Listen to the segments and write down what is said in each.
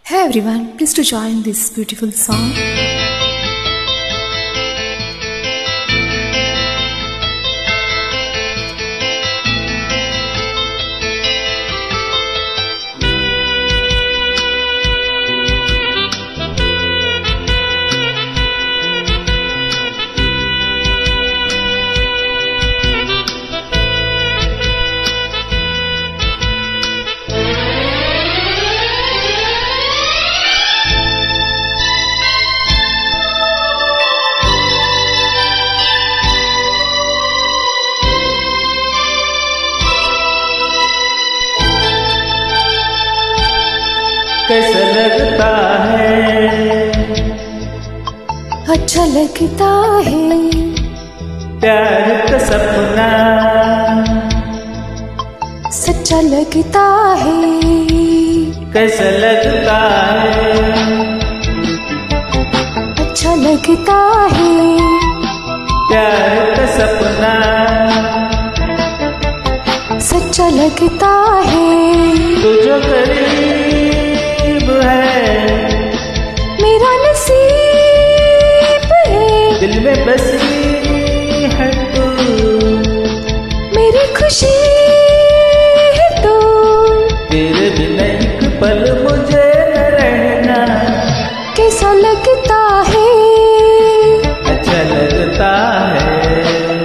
Hey everyone, please to join this beautiful song. कैसा लगता है, अच्छा लगता है, प्यार का सपना सच्चा लगता है। कैसा लगता है, अच्छा लगता है, प्यार का सपना सच्चा लगता है। तू जो करीब है मेरा नसीब है, दिल में बसी है तू, मेरी खुशी है तू। तेरे बिना एक पल मुझे न रहना। कैसा लगता है, अच्छा लगता है,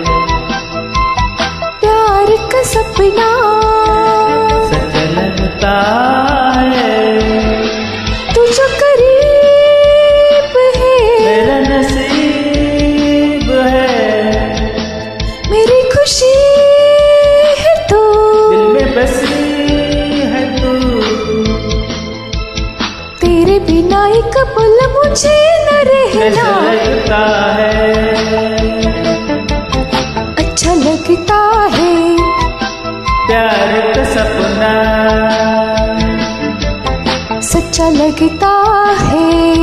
प्यार का सपना सच्चा लगता है। तू जो करीब है मेरा नसीब है, मेरी खुशी है तू, दिल में बसी है तू। तेरे बिना एक पल मुझे न रहना। कैसा लगता है, अच्छा लगता है, प्यार का सपना सच्चा लगता है।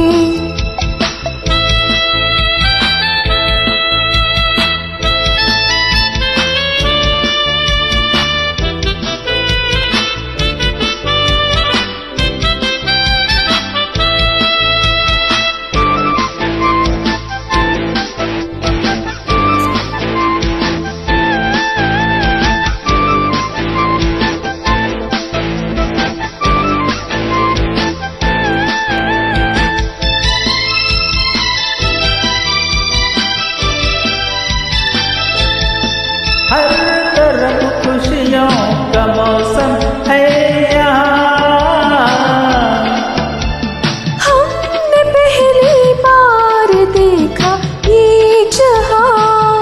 हर तरफ खुशियों का मौसम है यहाँ। हमने पहली बार देखा ये जहां,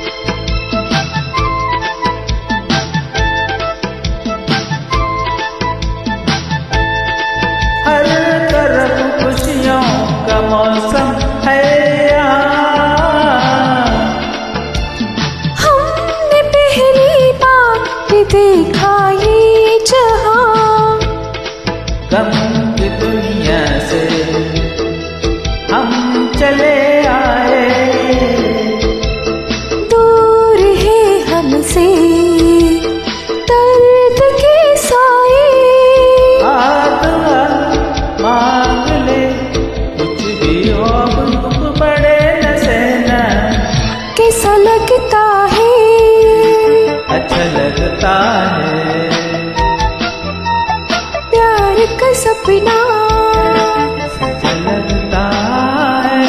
हर तरफ खुशियों का मौसम है यहाँ। हमने पहली बार देखा ये जहां। गम की दुनिया से हम चले आए, दूर है हमसे दर्द के साए। दुआ मांग ले, कुछ भी हो दुख पड़े न सहना। कैसा लगता है, अच्छा लगता है, प्यार का सपना सच्चा लगता है।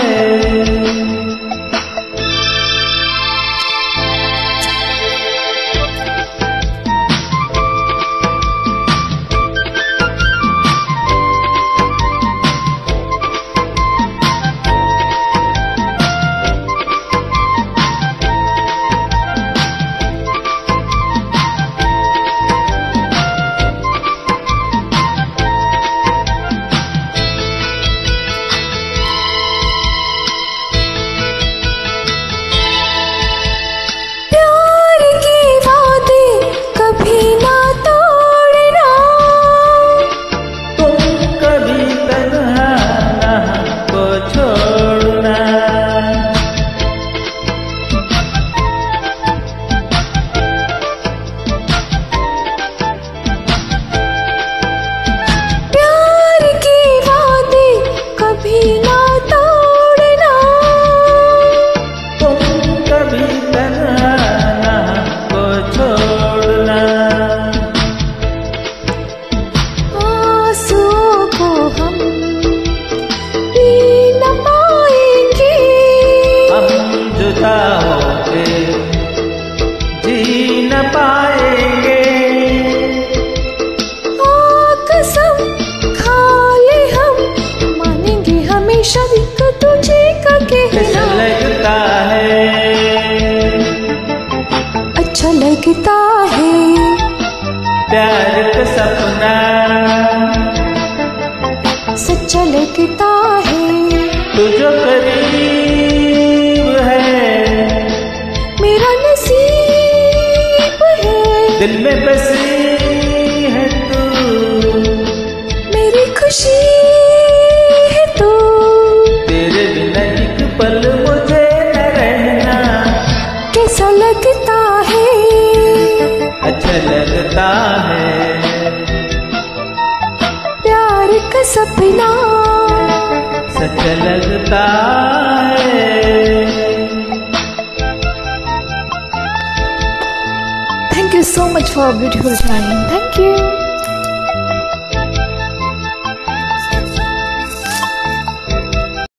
कैसा लगता है, अच्छा लगता है। प्यार का सपना सच्चा लगता है। तू जो करीब है मेरा नसीब है। दिल में बसी है तू, मेरी खुशी है तू। तेरे बिना एक पल मुझे न रहना। कैसा लगता है, अच्छा लगता है। प्यार का सपना सच लगता है। Thank you so much for a beautiful time. Thank you.